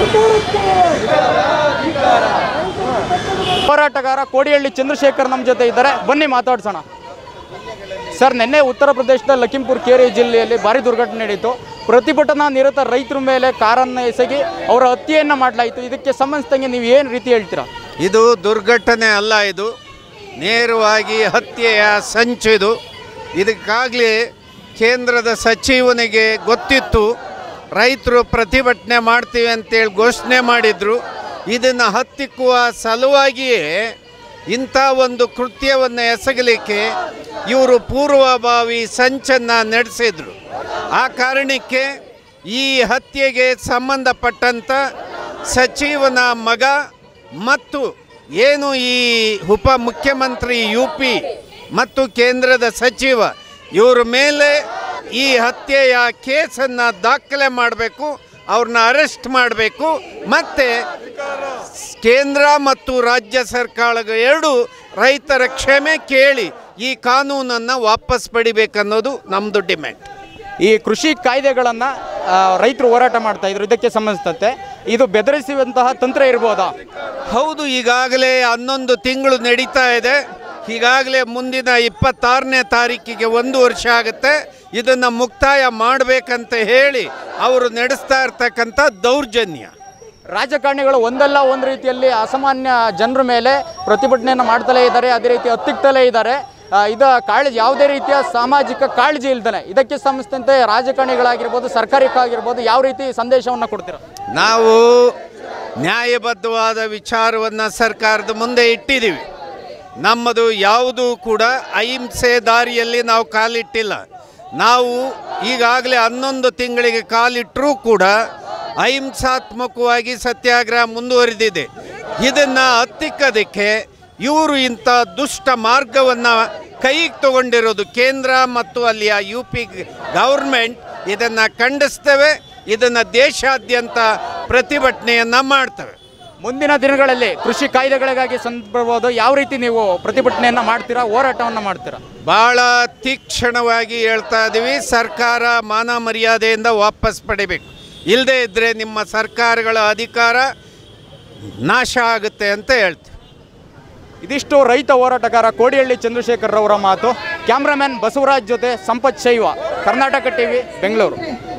ಹೋರಾಟಗಾರ ಕೋಡಿಹಳ್ಳಿ ಚಂದ್ರಶೇಖರ್ ನಮ್ಮ ಜೊತೆ ಇದ್ದಾರೆ, ಬನ್ನಿ ಮಾತಾಡ್ಸೋಣ. ಸರ್, ನಿನ್ನೆ ಉತ್ತರ ಪ್ರದೇಶದ ಲಖೀಂಪುರ್ ಖೇರಿ ಜಿಲ್ಲೆಯಲ್ಲಿ ಭಾರಿ ದುರ್ಘಟನೆ ನಡೆಯಿತು. ಪ್ರತಿಭಟನಾ ನಿರತ ರೈತರ ಮೇಲೆ ಕಾರನ್ನು ಎಸಗಿ ಅವರ ಹತ್ಯೆಯನ್ನು ಮಾಡಲಾಯಿತು. ಇದಕ್ಕೆ ಸಂಬಂಧಿಸಿದಂಗೆ ನೀವು ಏನು ರೀತಿ ಹೇಳ್ತೀರಾ? ಇದು ದುರ್ಘಟನೆ ಅಲ್ಲ, ಇದು ನೇರವಾಗಿ ಹತ್ಯೆಯ ಸಂಚಿದು. ಇದಕ್ಕಾಗಲೇ ಕೇಂದ್ರದ ಸಚಿವನಿಗೆ ಗೊತ್ತಿತ್ತು, ರೈತರು ಪ್ರತಿಭಟನೆ ಮಾಡ್ತೀವಿ ಅಂತೇಳಿ ಘೋಷಣೆ ಮಾಡಿದರು. ಇದನ್ನು ಹತ್ತಿಕ್ಕುವ ಸಲುವಾಗಿಯೇ ಇಂಥ ಒಂದು ಕೃತ್ಯವನ್ನು ಎಸಗಲಿಕ್ಕೆ ಇವರು ಪೂರ್ವಭಾವಿ ಸಂಚನ್ನು ನಡೆಸಿದರು. ಆ ಕಾರಣಕ್ಕೆ ಈ ಹತ್ಯೆಗೆ ಸಂಬಂಧಪಟ್ಟಂಥ ಸಚಿವನ ಮಗ ಮತ್ತು ಏನು ಈ ಉಪಮುಖ್ಯಮಂತ್ರಿ UP ಮತ್ತು ಕೇಂದ್ರದ ಸಚಿವ ಇವರ ಮೇಲೆ ಈ ಹತ್ಯೆಯ ಕೇಸನ್ನು ದಾಖಲೆ ಮಾಡಬೇಕು, ಅವ್ರನ್ನ ಅರೆಸ್ಟ್ ಮಾಡಬೇಕು, ಮತ್ತು ಕೇಂದ್ರ ಮತ್ತು ರಾಜ್ಯ ಸರ್ಕಾರಗಳು ಎರಡು ರೈತರ ಕ್ಷಮೆ ಕೇಳಿ ಈ ಕಾನೂನನ್ನು ವಾಪಸ್ ಪಡಿಬೇಕನ್ನೋದು ನಮ್ಮದು ಡಿಮ್ಯಾಂಡ್. ಈ ಕೃಷಿ ಕಾಯ್ದೆಗಳನ್ನು ರೈತರು ಹೋರಾಟ ಮಾಡ್ತಾ ಇದ್ರು, ಇದಕ್ಕೆ ಸಂಬಂಧಿಸಿದಂತೆ ಇದು ಬೆದರಿಸುವಂತಹ ತಂತ್ರ ಇರ್ಬೋದಾ? ಹೌದು, ಈಗಾಗಲೇ 11 ತಿಂಗಳು ನಡೀತಾ ಇದೆ. ಈಗಾಗಲೇ ಮುಂದಿನ 26ನೇ ತಾರೀಕಿಗೆ 1 ವರ್ಷ ಆಗುತ್ತೆ. ಇದನ್ನು ಮುಕ್ತಾಯ ಮಾಡಬೇಕಂತ ಹೇಳಿ ಅವರು ನಡೆಸ್ತಾ ಇರ್ತಕ್ಕಂಥ ದೌರ್ಜನ್ಯ. ರಾಜಕಾರಣಿಗಳು ಒಂದಲ್ಲ ಒಂದು ರೀತಿಯಲ್ಲಿ ಅಸಾಮಾನ್ಯ ಜನರ ಮೇಲೆ ಪ್ರತಿಭಟನೆಯನ್ನು ಮಾಡ್ತಲೇ ಇದ್ದಾರೆ, ಅದೇ ರೀತಿ ಹತ್ತಿಕ್ತಲೇ ಇದ್ದಾರೆ. ಇದು ಯಾವುದೇ ರೀತಿಯ ಸಾಮಾಜಿಕ ಕಾಳಜಿ ಇಲ್ದೇ ಇದಕ್ಕೆ ಸಂಬಂಧಿಸಿದಂತೆ ರಾಜಕಾರಣಿಗಳಾಗಿರ್ಬೋದು, ಸರ್ಕಾರಕ್ಕಾಗಿರ್ಬೋದು, ಯಾವ ರೀತಿ ಸಂದೇಶವನ್ನು ಕೊಡ್ತೀರಾ? ನಾವು ನ್ಯಾಯಬದ್ಧವಾದ ವಿಚಾರವನ್ನು ಸರ್ಕಾರದ ಮುಂದೆ ಇಟ್ಟಿದ್ದೀವಿ. ನಮ್ಮದು ಯಾವುದೂ ಕೂಡ ಅಹಿಂಸೆ ದಾರಿಯಲ್ಲಿ ನಾವು ಕಾಲಿಟ್ಟಿಲ್ಲ. ನಾವು ಈಗಾಗಲೇ 11 ತಿಂಗಳಿಗೆ ಕಾಲಿಟ್ಟರೂ ಕೂಡ ಅಹಿಂಸಾತ್ಮಕವಾಗಿ ಸತ್ಯಾಗ್ರಹ ಮುಂದುವರಿದಿದೆ. ಇದನ್ನು ಹತ್ತಿಕ್ಕೋದಕ್ಕೆ ಇವರು ಇಂಥ ದುಷ್ಟ ಮಾರ್ಗವನ್ನು ಕೈಗೆ ತಗೊಂಡಿರೋದು ಕೇಂದ್ರ ಮತ್ತು ಅಲ್ಲಿಯ UP ಗೌರ್ಮೆಂಟ್ ಇದನ್ನು ಖಂಡಿಸ್ತೇವೆ. ಇದನ್ನು ದೇಶಾದ್ಯಂತ ಪ್ರತಿಭಟನೆಯನ್ನು ಮಾಡ್ತವೆ. ಮುಂದಿನ ದಿನಗಳಲ್ಲಿ ಕೃಷಿ ಕಾಯ್ದೆಗಳಿಗಾಗಿ ಸಂದರ್ಭ ಯಾವ ರೀತಿ ನೀವು ಪ್ರತಿಭಟನೆಯನ್ನು ಮಾಡ್ತೀರಾ, ಹೋರಾಟವನ್ನು ಮಾಡ್ತೀರಾ? ಭಾಳ ತೀಕ್ಷ್ಣವಾಗಿ ಹೇಳ್ತಾ ಇದ್ದೀವಿ, ಸರ್ಕಾರ ಮಾನ ಮರ್ಯಾದೆಯಿಂದ ವಾಪಸ್ ಪಡಿಬೇಕು. ಇಲ್ಲದೇ ಇದ್ದರೆ ನಿಮ್ಮ ಸರ್ಕಾರಗಳ ಅಧಿಕಾರ ನಾಶ ಆಗುತ್ತೆ ಅಂತ ಹೇಳ್ತೀವಿ. ಇದಿಷ್ಟು ರೈತ ಹೋರಾಟಗಾರ ಕೋಡಿಹಳ್ಳಿ ಚಂದ್ರಶೇಖರ್ ಅವರ ಮಾತು. ಕ್ಯಾಮ್ರಾಮನ್ ಬಸವರಾಜ್ ಜೊತೆ ಸಂಪತ್ ಶೈವ, ಕರ್ನಾಟಕ TV, ಬೆಂಗಳೂರು.